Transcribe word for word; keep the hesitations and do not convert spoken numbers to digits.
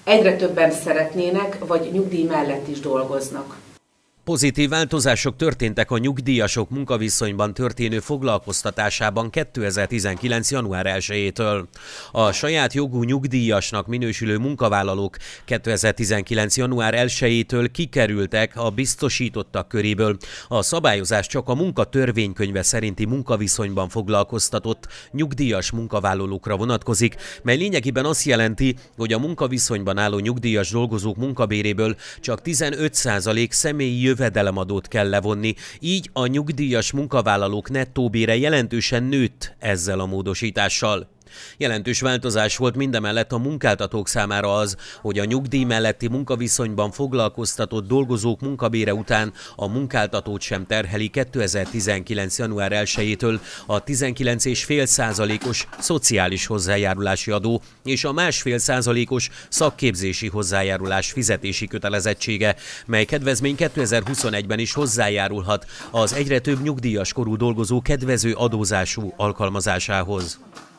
Egyre többen szeretnének, vagy nyugdíj mellett is dolgoznak. Pozitív változások történtek a nyugdíjasok munkaviszonyban történő foglalkoztatásában kétezer-tizenkilenc. január elsejétől. A saját jogú nyugdíjasnak minősülő munkavállalók kétezer-tizenkilenc. január elsejétől kikerültek a biztosítottak köréből. A szabályozás csak a munkatörvénykönyve szerinti munkaviszonyban foglalkoztatott nyugdíjas munkavállalókra vonatkozik, mely lényegében azt jelenti, hogy a munkaviszonyban álló nyugdíjas dolgozók munkabéréből csak tizenöt százalék személyi jövedelemadót kell levonni, így a nyugdíjas munkavállalók nettóbére jelentősen nőtt ezzel a módosítással. Jelentős változás volt mindemellett a munkáltatók számára az, hogy a nyugdíj melletti munkaviszonyban foglalkoztatott dolgozók munkabére után a munkáltatót sem terheli kétezer-tizenkilenc. január elsejétől a tizenkilenc egész öt százalékos szociális hozzájárulási adó és a másfél százalékos szakképzési hozzájárulás fizetési kötelezettsége, mely kedvezmény kétezer-huszonegyben is hozzájárulhat az egyre több nyugdíjas korú dolgozó kedvező adózású alkalmazásához.